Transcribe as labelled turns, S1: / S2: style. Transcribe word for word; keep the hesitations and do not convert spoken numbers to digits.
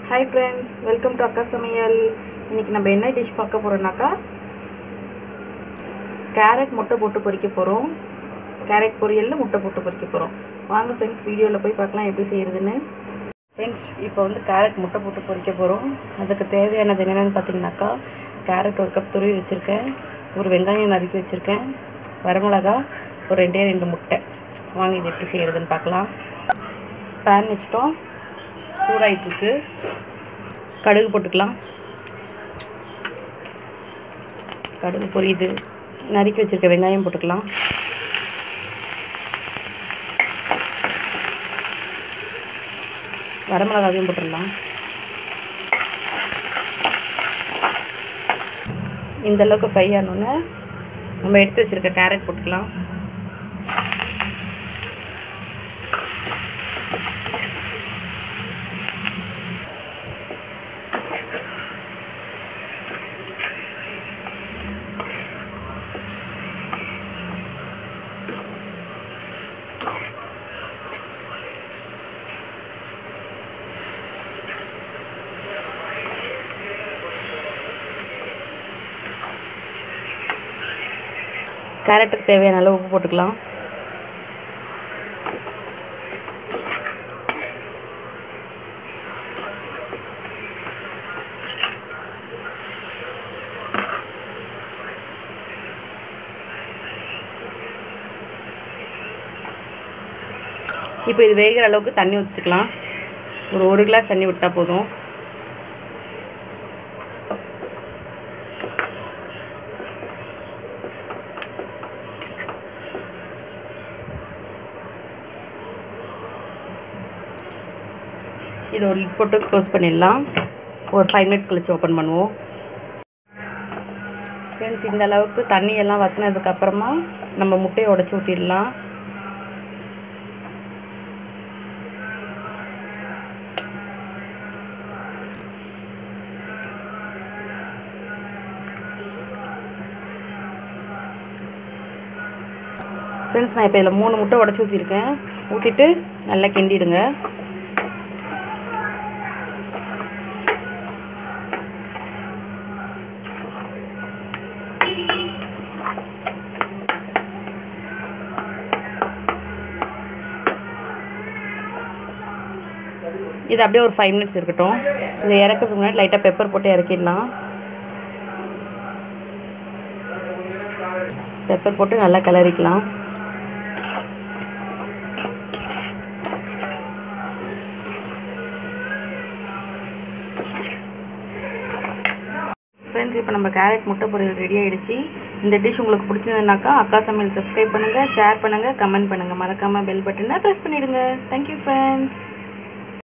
S1: Hi friends, welcome to Akka Samayal. இன்னைக்கு நம்ம என்ன டிஷ் பார்க்க போறோம்னாக்கா கேரட் முட்டை போட்டு பொரிக்க போறோம். கேரட் பொரியல்ல முட்டை போட்டு பொரிக்க போறோம். வாங்க फ्रेंड्स வீடியோல போய் பார்க்கலாம் எப்படி செய்யிறதுன்னு. फ्रेंड्स இப்போ வந்து கேரட் முட்டை போட்டு பொரிக்க போறோம். அதுக்கு தேவையானது என்னன்னு பாத்தீங்கன்னாக்கா கேரட் ஒரு கப் துருவி வச்சிருக்கேன். ஒரு வெங்காயம் நறுக்கி வச்சிருக்கேன். வரமிளகாய் ஒரு ரெண்டே ரெண்டு முட்டை. வாங்க இது எப்படி செய்யிறதுன்னு பார்க்கலாம். pan வச்சிட்டோம். சூடாயிட்டு இருக்கு. கடுகு போட்டுக்கலாம். கடுகு பொரியுது. நறுக்கி வச்சிருக்க வெங்காயம் போட்டுக்கலாம். வரமிளகாயும் போட்டுடலாம். இந்த அளவுக்கு ஃப்ரை ஆனோடனே நம்ம எடுத்து வச்சிருக்க கேரட் போட்டுக்கலாம். கேரட்டுக்கு தேவையான அளவு உப்பு போட்டுக்கலாம். இப்போ இது வேகிற அளவுக்கு தண்ணி ஊற்றிக்கலாம். ஒரு ஒரு கிளாஸ் தண்ணி விட்டால் போதும். இது ஒரு லிட் போட்டு க்ளோஸ் பண்ணிடலாம். ஒரு ஃபைவ் மினிட்ஸ் கழிச்சு ஓப்பன் பண்ணுவோம். ஃப்ரெண்ட்ஸ் இந்த அளவுக்கு தண்ணி எல்லாம் வற்றினதுக்கப்புறமா நம்ம முட்டையை உடச்சி ஊற்றிடலாம். ஃப்ரெண்ட்ஸ் நான் இப்போ இதில் மூணு முட்டை உடச்சி ஊற்றிருக்கேன். ஊற்றிட்டு நல்லா கிண்டிடுங்க. இது அப்படியே ஒரு ஃபைவ் மினிட்ஸ் இருக்கட்டும். இதை இறக்கிறதுக்கு முன்னாடி லைட்டாக பெப்பர் போட்டு இறக்கிடலாம். பெப்பர் போட்டு நல்லா கிளறிக்கலாம். ஃப்ரெண்ட்ஸ் இப்போ நம்ம கேரட் முட்டை பொரியல் ரெடி ஆகிடுச்சு. இந்த டிஷ் உங்களுக்கு பிடிச்சதுனாக்கா அக்கா சமையல் சப்ஸ்கிரைப் பண்ணுங்கள், ஷேர் பண்ணுங்கள், கமெண்ட் பண்ணுங்கள். மறக்காமல் பெல் பட்டனை ப்ரெஸ் பண்ணிவிடுங்க. Thank you friends.